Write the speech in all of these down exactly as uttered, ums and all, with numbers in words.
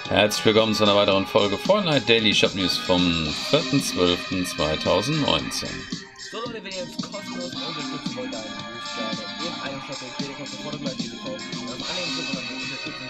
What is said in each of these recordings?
Herzlich willkommen zu einer weiteren Folge Fortnite Daily Shop News vom vierten zwölften zweitausendneunzehn. So Leute, wenn ihr jetzt kostenlos unterstützen wollt, dann müsst ihr gerne in einem Shop den Fehler kostet vor dem gleichen Video kaufen. Und auf anderen Shop dann unterstützen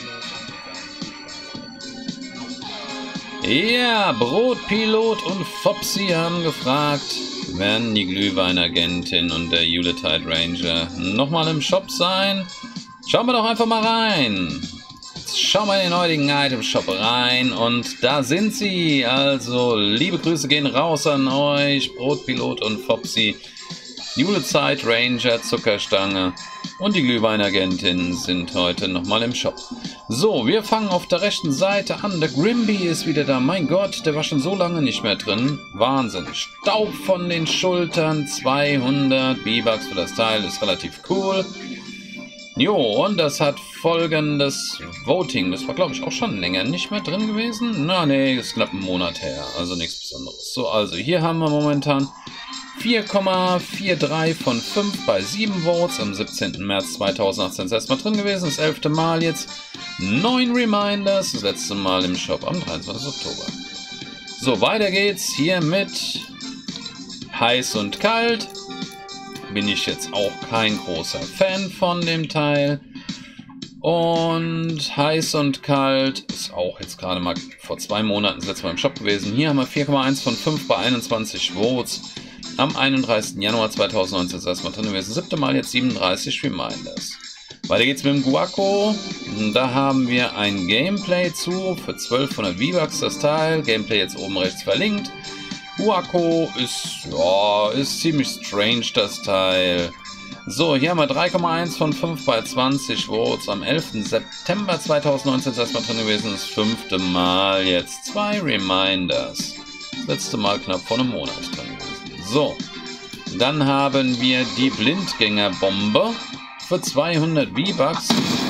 kostenlos. Ja, Brotpilot und Fopsy haben gefragt, werden die Glühweinagentin und der Yuletide Ranger nochmal im Shop sein? Schauen wir doch einfach mal rein. Schauen wir in den heutigen Item Shop rein und da sind sie. Also liebe Grüße gehen raus an euch, Brotpilot und Fopsy. Yuletide Ranger, Zuckerstange und die Glühweinagentin sind heute nochmal im Shop. So, wir fangen auf der rechten Seite an. Der Grimby ist wieder da. Mein Gott, der war schon so lange nicht mehr drin. Wahnsinn. Staub von den Schultern. zweihundert V-Bucks für das Teil. Ist relativ cool. Jo, und das hat folgendes Voting. Das war, glaube ich, auch schon länger nicht mehr drin gewesen. Na, nee, ist knapp ein Monat her. Also nichts Besonderes. So, also hier haben wir momentan vier Komma dreiundvierzig von fünf bei sieben Votes. Am siebzehnten März zweitausendachtzehn ist erstmal drin gewesen. Das elfte Mal jetzt. neun Reminders. Das letzte Mal im Shop am dreiundzwanzigsten Oktober. So, weiter geht's hier mit heiß und kalt. Bin ich jetzt auch kein großer Fan von dem Teil. Und heiß und kalt ist auch jetzt gerade mal vor zwei Monaten das letzte Mal im Shop gewesen. Hier haben wir vier Komma eins von fünf bei einundzwanzig Votes. Am einunddreißigsten Januar zweitausendneunzehn ist erstmal drin gewesen. Siebte Mal jetzt siebenunddreißig Reminders. Weiter geht's mit dem Guaco. Da haben wir ein Gameplay zu für zwölfhundert V-Bucks das Teil. Gameplay jetzt oben rechts verlinkt. Guaco ist, ja, ist ziemlich strange das Teil. So, hier haben wir drei Komma eins von fünf bei zwanzig Votes. Am elften September zweitausendneunzehn ist erstmal drin gewesen. Das fünfte Mal jetzt zwei Reminders. Das letzte Mal knapp vor einem Monat drin gewesen. So, dann haben wir die Blindgängerbombe für zweihundert V-Bucks.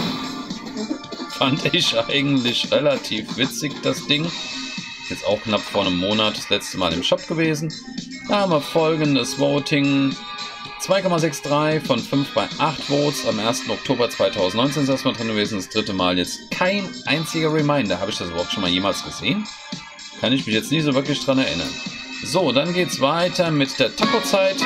Fand ich eigentlich relativ witzig, das Ding. Jetzt auch knapp vor einem Monat das letzte Mal im Shop gewesen. Da haben wir folgendes Voting. zwei Komma dreiundsechzig von fünf bei acht Votes. Am ersten Oktober zweitausendneunzehn ist erstmal drin gewesen. Das dritte Mal jetzt kein einziger Reminder. Habe ich das überhaupt schon mal jemals gesehen? Kann ich mich jetzt nicht so wirklich dran erinnern. So, dann geht es weiter mit der Taco-Zeit.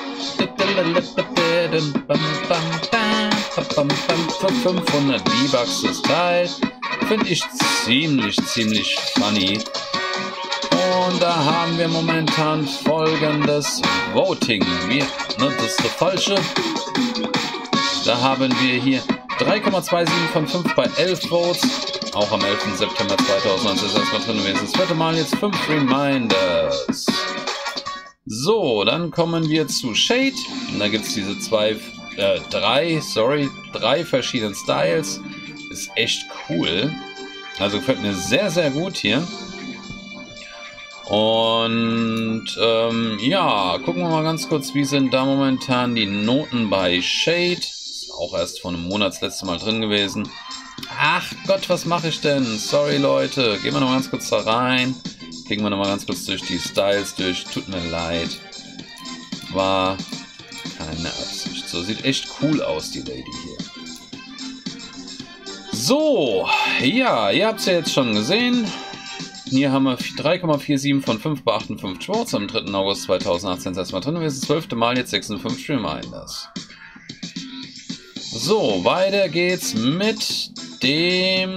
Für fünfhundert V-Bucks das Teil. Finde ich ziemlich, ziemlich funny. Und da haben wir momentan folgendes Voting. Wir, ne, das ist das falsche. Da haben wir hier drei Komma siebenundzwanzig von fünf bei elf Votes. Auch am elften September zweitausendneunzehn ist erstmal drin gewesen. Das vierte Mal jetzt fünf Reminders. So, dann kommen wir zu Shade. Und da gibt es diese zwei, äh, drei, sorry, drei verschiedenen Styles. Ist echt cool. Also gefällt mir sehr, sehr gut hier. Und ähm, ja, gucken wir mal ganz kurz, wie sind da momentan die Noten bei Shade. Ist auch erst vor einem Monat das letzte Mal drin gewesen. Ach Gott, was mache ich denn? Sorry Leute, gehen wir noch mal ganz kurz da rein. Klicken wir noch mal ganz kurz durch die Styles durch. Tut mir leid. War keine Absicht. So, sieht echt cool aus, die Lady hier. So, ja, ihr habt es ja jetzt schon gesehen. Hier haben wir drei Komma siebenundvierzig von fünf bei achtundfünfzig Votes. Am dritten August zweitausendachtzehn ist erstmal drin gewesen. Das zwölfte Mal jetzt sechsundfünfzig Reminders. So, weiter geht's mit dem...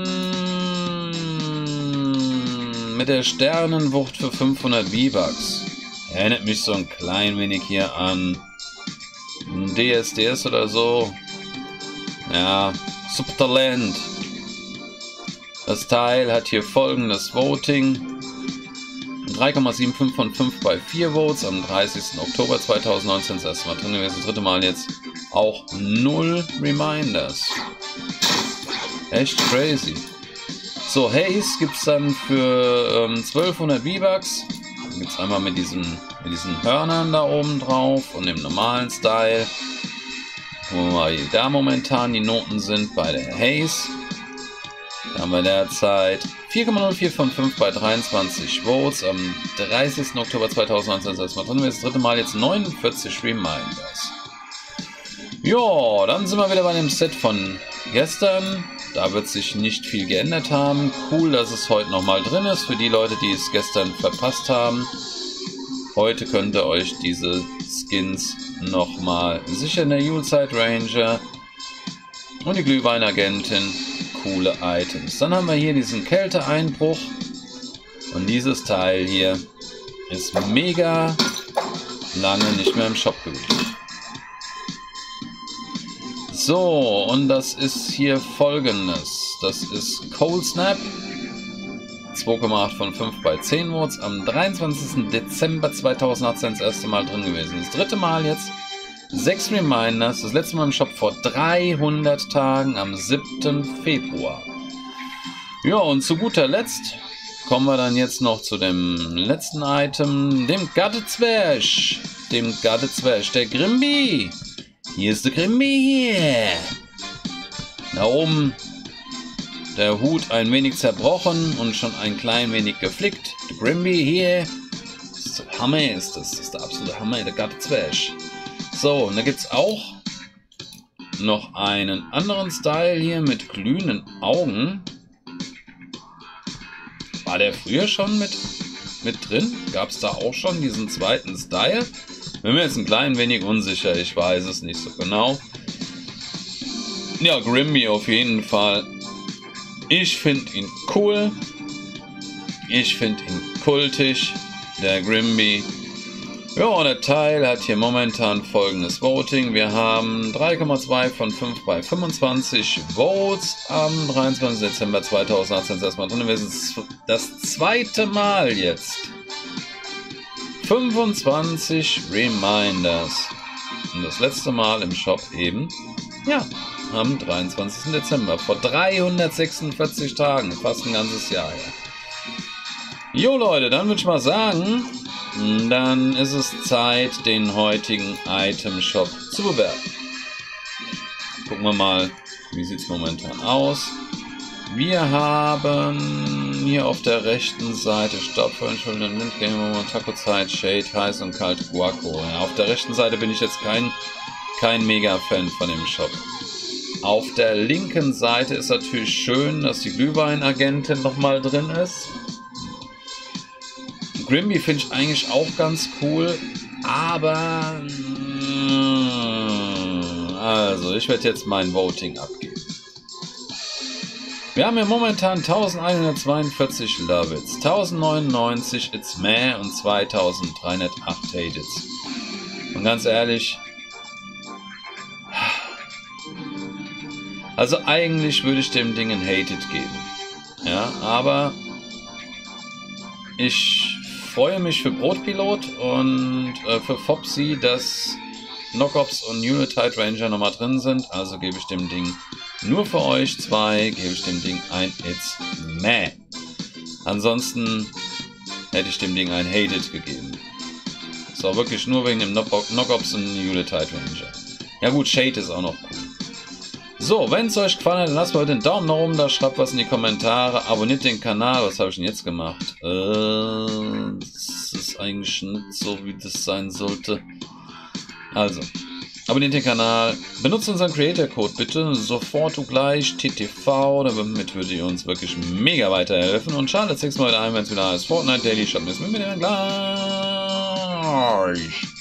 mit der Sternenwucht für fünfhundert V-Bucks. Erinnert mich so ein klein wenig hier an D S D S oder so. Ja, Subtalent. Das Teil hat hier folgendes Voting. drei Komma fünfundsiebzig von fünf bei vier Votes. Am dreißigsten Oktober zweitausendneunzehn ist erstmal drin gewesen. Das dritte Mal jetzt auch null Reminders. Echt crazy. So, Haze gibt es dann für ähm, zwölfhundert V-Bucks. Dann gibt es einmal mit diesen, mit diesen Hörnern da oben drauf und dem normalen Style. Gucken wir mal, wie da momentan die Noten sind bei der Haze. Da haben wir derzeit vier Komma null vier von fünf bei dreiundzwanzig Votes. Am dreißigsten Oktober zweitausendneunzehn ist erstmal drin. Das dritte Mal jetzt neunundvierzig Reminders. Ja, dann sind wir wieder bei dem Set von gestern. Da wird sich nicht viel geändert haben. Cool, dass es heute nochmal drin ist. Für die Leute, die es gestern verpasst haben. Heute könnt ihr euch diese Skins nochmal sichern. Der Yuletide Ranger und die Glühweinagentin. Coole Items. Dann haben wir hier diesen Kälteeinbruch. Und dieses Teil hier ist mega lange nicht mehr im Shop gewesen. So, und das ist hier folgendes. Das ist Cold Snap. zwei Komma acht von fünf bei zehn Votes. Am dreiundzwanzigsten Dezember zweitausendachtzehn das erste Mal drin gewesen. Das dritte Mal jetzt. Sechs Reminders. Das letzte Mal im Shop vor dreihundert Tagen am siebten Februar. Ja, und zu guter Letzt kommen wir dann jetzt noch zu dem letzten Item. Dem Gattezwerg. Dem Gattezwerg. Der Grimby. Hier ist der Grimby hier. Da oben der Hut ein wenig zerbrochen und schon ein klein wenig geflickt. Der Grimby hier. Das ist der Hammer, ist das. Das ist der absolute Hammer, der Gattezwerg. So, und da gibt es auch noch einen anderen Style hier mit glühenden Augen. War der früher schon mit, mit drin? Gab es da auch schon diesen zweiten Style? Bin mir jetzt ein klein wenig unsicher, ich weiß es nicht so genau. Ja, Grimby auf jeden Fall. Ich finde ihn cool. Ich finde ihn kultig, der Grimby. Ja, und der Teil hat hier momentan folgendes Voting. Wir haben drei Komma zwei von fünf bei fünfundzwanzig Votes am dreiundzwanzigsten Dezember zweitausendachtzehn erstmal drin gewesen. Das zweite Mal jetzt. fünfundzwanzig Reminders. Und das letzte Mal im Shop eben, ja, am dreiundzwanzigsten Dezember. Vor dreihundertsechsundvierzig Tagen. Fast ein ganzes Jahr, ja. Jo Leute, dann würde ich mal sagen, dann ist es Zeit, den heutigen Item Shop zu bewerten. Gucken wir mal, wie sieht es momentan aus. Wir haben hier auf der rechten Seite Staubfeuerentschuldigung, Windgame, Taco-Zeit, Shade, Heiß und Kalt, Guaco. Ja, auf der rechten Seite bin ich jetzt kein, kein Mega-Fan von dem Shop. Auf der linken Seite ist natürlich schön, dass die Glühweinagentin nochmal drin ist. Grimby finde ich eigentlich auch ganz cool, aber also ich werde jetzt mein Voting abgeben. Wir haben hier momentan elfhundertzweiundvierzig Love It's, tausendneunundneunzig It's Meh und zweitausenddreihundertacht Hate It's. Und ganz ehrlich, also eigentlich würde ich dem Ding ein Hate It geben. Ja, aber ich freue mich für Brotpilot und äh, für Fopsy, dass Knockops und Yuletide Ranger nochmal drin sind. Also gebe ich dem Ding nur für euch zwei, gebe ich dem Ding ein It's Meh. Ansonsten hätte ich dem Ding ein Hate It gegeben. Das war wirklich nur wegen dem Knockops und Yuletide Ranger. Ja gut, Shade ist auch noch cool. So, wenn es euch gefallen hat, dann lasst mal den Daumen nach oben da, schreibt was in die Kommentare, abonniert den Kanal. Was habe ich denn jetzt gemacht? Äh, das ist eigentlich nicht so, wie das sein sollte. Also, abonniert den Kanal, benutzt unseren Creator-Code bitte, sofort und gleich, T T V, damit würdet ihr uns wirklich mega weiterhelfen. Und schaltet das nächste Mal wieder ein, wenn es wieder heißt Fortnite Daily. Schaut mir das mit mir gleich.